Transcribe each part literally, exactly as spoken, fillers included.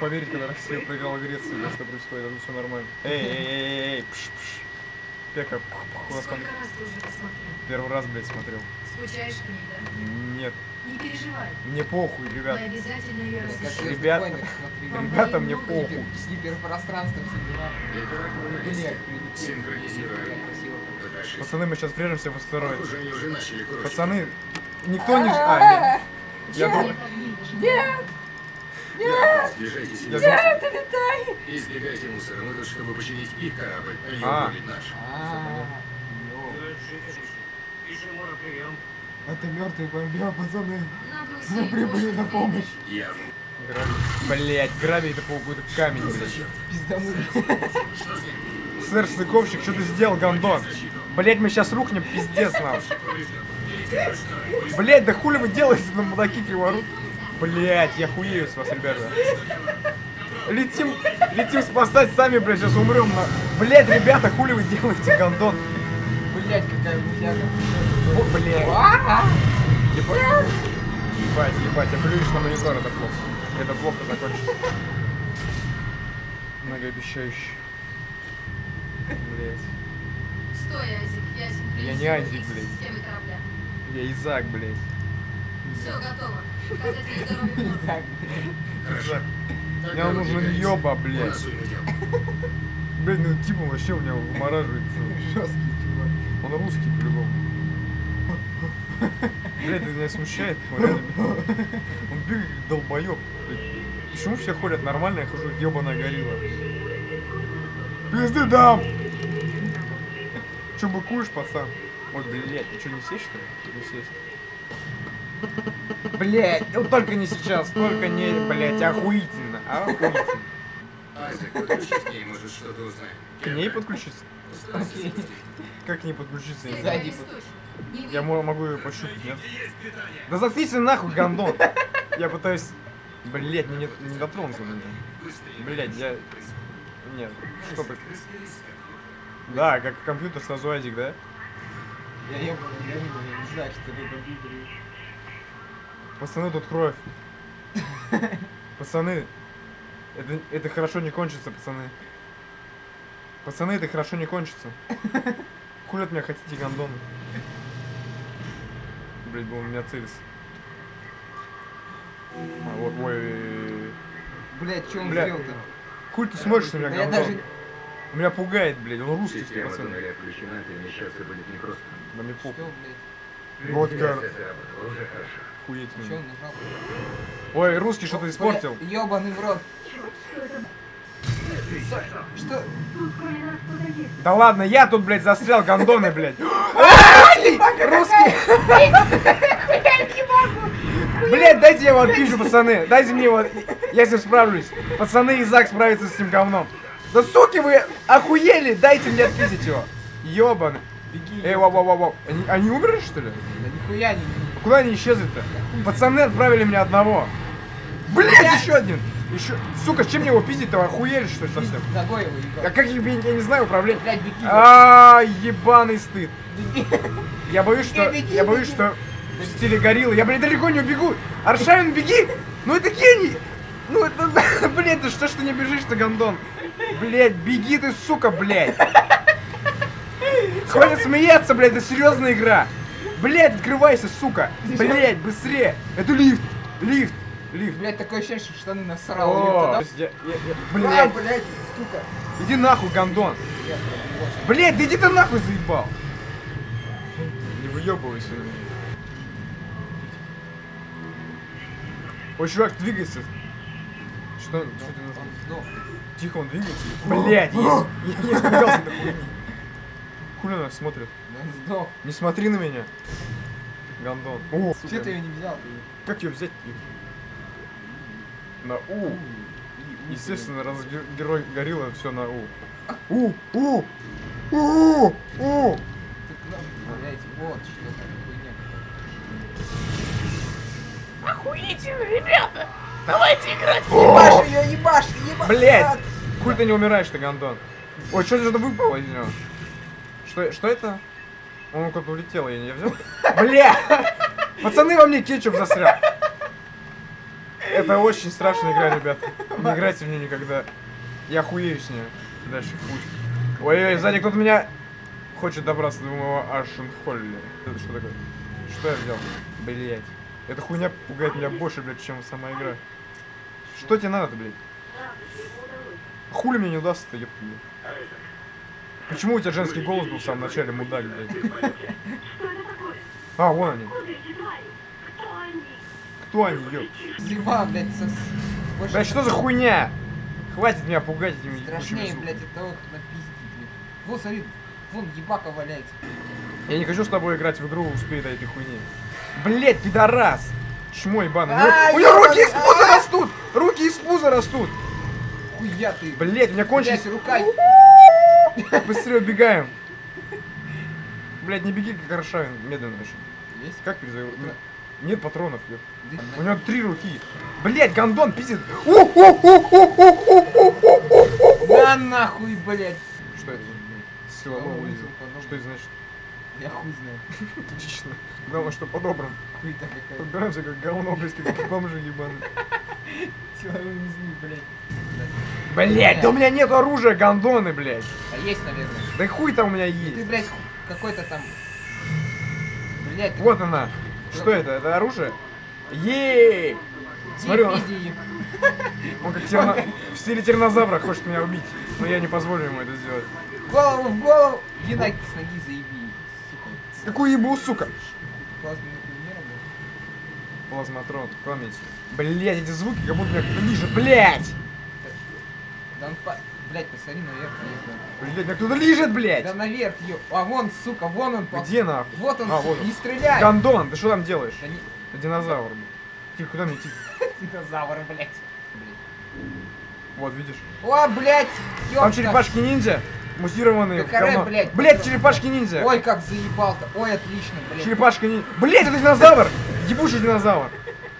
поверить, когда Россия проиграла Греции, да, что происходит, это все нормально. Эй, эй, эй, эй, пш, пш. Пека, пх, пх, Сколько раз ты уже это смотрел? Первый раз, блядь, смотрел. Скучаешь по ней, да? Нет. Не переживай. Мне похуй, ребят. Мы обязательно ее разрешим. Ребята, ребята, мне похуй. Гиперпространство, все дела. Пацаны, мы сейчас врежемся в астероид. Пацаны, никто не... А, нет. Я думаю... Нет! Нет! Нет, улетай! Избегайте мусора, мы тут, чтобы починить их корабль, а не А. угробить наш. Это мертвый бомбер, пацаны. Надо Мы усилить прибыли на помощь. Я. Блять, гравий это какой-то камень, блядь. Пиздаму. Сэр Стыковщик, что ты сделал, гандон? Блять, мы сейчас рухнем, пиздец нам. Блять, да хули вы делаете на мудаки криворут? Блять, я хуею с вас, ребята. Летим, летим спасать сами, блять, сейчас умрем на... Блять, ребята, хули вы делаете, гандон? Блять, какая мудяга. О, блять. Ебать, ебать, ебать, я плююсь на монитор, это плохо. Это плохо закончится. Многообещающе. Блять. Стой, Айзек, я Я не синхронизирую Айзек, их с блядь. системой корабля. Я Изак, блять. Все, готово. Показатели здоровья норм. Так, Изак. Мне нужен ёба, блять. Блять, ну типа вообще у меня вымораживает. жесткий чувак. Он русский по-любому. Блять, это меня смущает. Он бегает как долбоёб. Почему все ходят нормально, я хожу как ёбаная горилла? Пизды дам! Че быкуешь, пацан? Ой, блять, ты что, не сесть, что ли? Не сесть. Блять, вот только не сейчас, только не, блять, охуительно, охуительно. Айзек, подключись к ней, может что-то узнаем. К ней подключиться? Окей. Как к ней подключиться? Я не Стой, знаю. Сзади. источник. Не Я видно. мо- могу ее пощупать, нет? Да заткнись ты нахуй, гандон! Я пытаюсь... Блять, мне не, не дотронуться до меня. Блять, я... Нет, что ты... Да, как компьютер сразу Азик, да? Я ебаный горилла, я не знаю, что это компьютер. Пацаны, тут кровь. Пацаны, это, это хорошо не кончится, пацаны. Пацаны, это хорошо не кончится. Хули от меня хотите, гандоны? Блять, был у меня целится. А, вот мой... Блять, что он Бля. сделал-то? Хуй ты смотришь на меня, Да я гандон? даже... Меня пугает, блядь, он русский, сто Система процентов. туннеля включена, перемещаться будет непросто. Да мне Что, похуй. блядь? Вот Вентиляция как. сработала, уже хорошо. Что Охуительно. он нажал? Ой, русский что-то испортил. Бля, ёбаный в рот. Что? Да ладно, я тут, блядь, застрял, гандоны, блядь. Русский. Блядь, дайте я его отпишу, пацаны. Дайте мне его. Я с ним справлюсь. Пацаны, Изак справится с этим говном. Да суки вы охуели, дайте мне отписать его. Ёбаный. Беги. Эй, вау, вау, вау, вау. Они, они умерли, что ли? Да нихуя не... Куда они исчезли-то? Пацаны отправили меня одного. Блядь, еще один. Еще. Сука, с чем мне его пиздить-то? Охуели, что ли, совсем? Ногой его ебал. А как я, я не знаю управление? Блядь, беги. А, ебаный стыд. Беги. Я боюсь, что... Беги, Я боюсь, беги. что... В стиле гориллы. Я, блядь, далеко не убегу. Аршавин, беги! Ну это гений! Ну это... Блядь, ты что ж ты не бежишь-то, гандон? Блядь, беги ты, сука, блядь! Хватит смеяться, блядь, это серьезная игра! Блядь, открывайся, сука! Блядь, быстрее! Это лифт! Лифт! Лифт! Блядь, такое ощущение, что штаны насрал. О, Или я- я- я- Блядь, Блядь, блядь, сука. иди нахуй, гандон! Блядь, да иди ты нахуй, заебал! Не выебывайся. Ой, чувак, двигайся. Что, что тебе нужно? Он сдох. Тихо, он двигается. Блядь, я, я не испугался до хуйни. Хули нас смотрит? Да он сдох. Не смотри на меня. Гандон. О, Че ты ее не взял? как ее взять? На У. Естественно, раз ге- герой горилла, все на У. У, У, У, У. Ты кнопку, блядь, вот что там, хуйня какая-то. Охуительно, ребята! Давайте играть! Ебашь ее, ебашь, ебашь! Блядь! Хуй ты не умираешь-то, гандон. Ой, что же это выпало из него? Что, что это? Он куда-то улетел, я не взял. Бля! Пацаны, во мне кетчуп застрял. Это очень страшная игра, ребят. Не играйте в нее никогда. Я хуею с нее. Дальше путь. Ой-ой, сзади кто-то меня хочет добраться до моего Ашенхолли. Это что такое? Что я взял? Блять. Эта хуйня пугает меня больше, блядь, чем сама игра. Что тебе надо, блядь? Хули мне не удастся-то, ёпта. Почему у тебя женский голос был в самом начале, мудак, блядь? А, вон они. Кто они, ёпта? Зима, блядь, сос... Больше Блядь, что за хуйня? Хватит меня пугать этими страшнее, ебучими блядь, от того, как напиздить, блядь. Вот, смотри, вон ебака валяется. Я не хочу с тобой играть в игру, успей до этой хуйни. Блять, пидорас! Чмо ебаный. А, У меня руки из ёбаный, пуза а! растут! Руки из пуза растут! Хуя ты. Блять, у меня кончились... Блядь, рукой. Быстрее убегаем. Блять, не беги, как Аршавин, медленно очень. Есть? Как перезагрузить? Нет патронов, ёп. Да. У него три руки. Блять, гандон пиздит. Да нахуй, блядь. Что это? Силовой вызов. Что это значит? Я хуй знаю. Отлично. Главное, что по-доброму. Хуй-то какая. Подбираемся как говно, блядь, как бомжи ебаные. Силовые узлы, блядь. Блять, да у меня нет оружия, гандоны, блять. А есть, наверное. Да и хуй там у меня Ты, есть. блядь, какой-то там... Блядь, ты... Вот она. Что это? Это оружие? Ей! Смотри, он, Иди, иди. он как тирно... в стиле тирнозавра хочет меня убить. Но я не позволю ему это сделать. Голову в голову. Иди на- с ноги заеби, сука. Какую ебу, сука? Плазменный хуйня, блядь. Плазматрон, память. Блять, эти звуки как будто меня кто-то лижет. Блять! Да он по... Блядь, посмотри наверх, наверх. Блять, меня кто-то лижет, блять! Да наверх, ё... А вон, сука, вон он. по- Где нахуй? Вот он, А, сука, вот он. не стреляй. Гандон, ты что там делаешь? Да не... Это динозавр, блядь. Тихо, куда мне идти? Динозавр, блядь. Вот, видишь? О, блядь, ёпта. Там черепашки-ниндзя. Мутированные. Да харе, говно. блядь, Блядь, патрон. черепашки-ниндзя. Ой, как заебал-то. Ой, отлично, блядь. Черепашка-ниндзя. Блядь, это динозавр! Ебучий динозавр.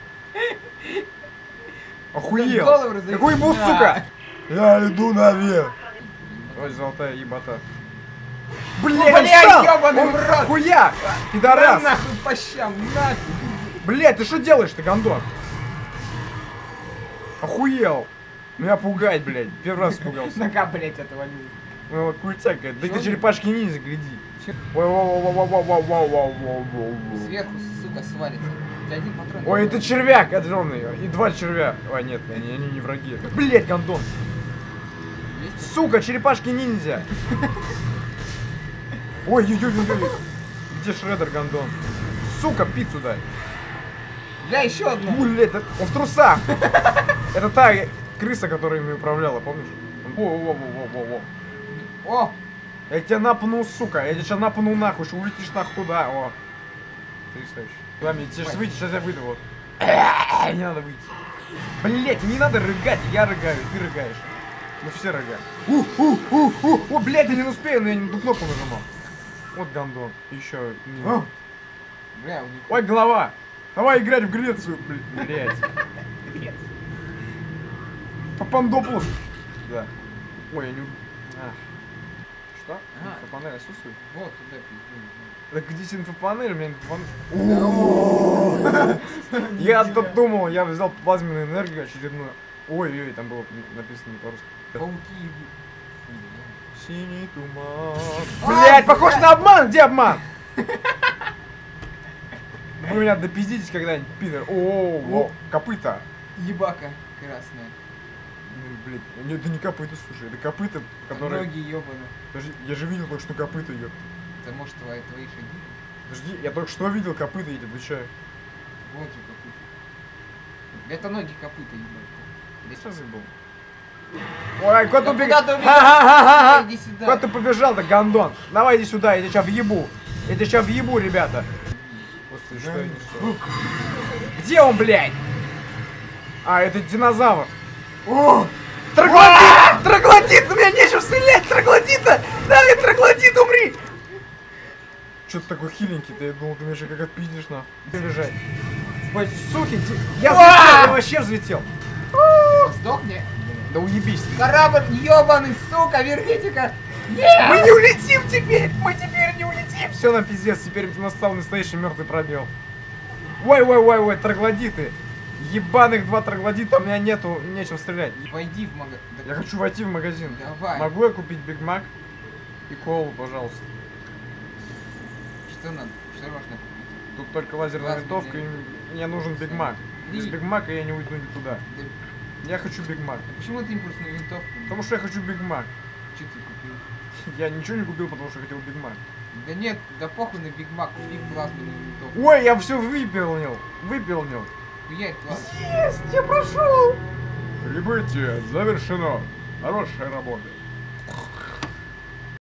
Охуел. Голову разъеб- Какой был, Да. сука? Я иду наверх. Ой, золотая ебата. Блядь, он блядь, встал! ёбаный Он в рот! Хуя! Да Пидорас! нахуй по щам, нафиг. Блядь, ты что делаешь, ты гандон? Охуел! Меня пугать, блядь. Первый раз испугался. Нога, блядь, отвалилась. Ну вот крутяк, говорит. Да Чё ты ты? черепашки ниндзя, гляди. Ой, ой, Сверху, сука, свалится. У тебя один патрон. ой, это червяк огромный. И два червя. Ой, нет, они, они не враги. Это, блядь, гандон. Есть? Сука, черепашки ниндзя. Ой, ой, ой, ой, ой. Где Шреддер, гандон? Сука, пиццу дай. Бля, еще одну. Блядь, это- он в трусах. Это та крыса, которая ими управляла, помнишь? Во-во-во-во-во-во. О, Я тебя напну, сука. Я тебя сейчас напну нахуй, что улетишь нахуй туда. О. Потрясающе. Куда мне? Тебе сейчас выйти, сейчас я выйду, вот. Не надо выйти. Блять, не надо рыгать, я рыгаю, ты рыгаешь. Мы все рыгаем. У-у-у-у. О, блядь, я не успею, но я не ту кнопку нажимал. Вот гандон. Еще. бля, у них... Ой, голова. Давай играть в Грецию, блядь. Папандоплус. Да. Ой, я не... А. Что? Ага. Инфопанель отсутствует? Вот туда пиздуй. Так где инфопанель? У меня инфопанель... Я-то думал, я взял плазменную энергию очередную. Ой-ой, там было написано не по-русски. Пауки ебут. Синий туман. А, Блять, похож блядь. на обман! Где обман? Вы меня допиздитесь когда-нибудь, пидор. О, копыта. Ебака красная. Ну, блядь, нет, это не копыта, слушай, это копыта, которые... Ноги ебаны. Подожди, я же видел только что копыта, ёп. Это может твои, твои шаги? Подожди, я только что видел копыта, я тебе отвечаю. Вот же копыта. Это ноги копыта ебать. Я сейчас забыл. Ой, куда Да ты убегал? куда ты убегал? Ха-ха-ха-ха! Иди сюда. Куда ты побежал-то, гандон? Давай иди сюда, я тебя сейчас въебу. Я тебя сейчас въебу, ребята. Господи, что я несу? Где он, блядь? А, это динозавр. О! Троглодит! Троглодит! У меня нечем стрелять! Троглодита! Давай, троглодит, умри! Че ты такой хиленький-то? Я думал, ты меня же как отпиздишь, нахуй. Где лежать? Ой, суки, ди- я взлетел, я вообще взлетел. Сдохни. Да уебись ты. Корабль ебаный, сука, верните-ка. Нет! Мы не улетим теперь! Мы теперь не улетим! Все, нам пиздец, теперь настал настоящий мертвый пробел. Ой, ой, ой, ой, троглодиты. Ебаных два троглодита, у меня нету, нечем стрелять. Пойди в магазин. Я хочу войти в магазин. Давай. Могу я купить Биг Мак и колу, пожалуйста? Что надо? Что можно купить? Тут только лазерная Лазерная. винтовка, и мне нужен Биг Мак. Без И- Биг Мака я не уйду никуда. Да, Я хочу Биг Мак. почему ты импульсную винтовку? Потому что я хочу Биг Мак. Что ты купил? Я ничего не купил, потому что хотел Биг Мак. Да нет, да похуй на Биг Мак, купи плазменную винтовку. Ой, я все выполнил. Выполнил. Хуярь плазменную. Есть, я прошел. Прибытие завершено. Хорошая работа.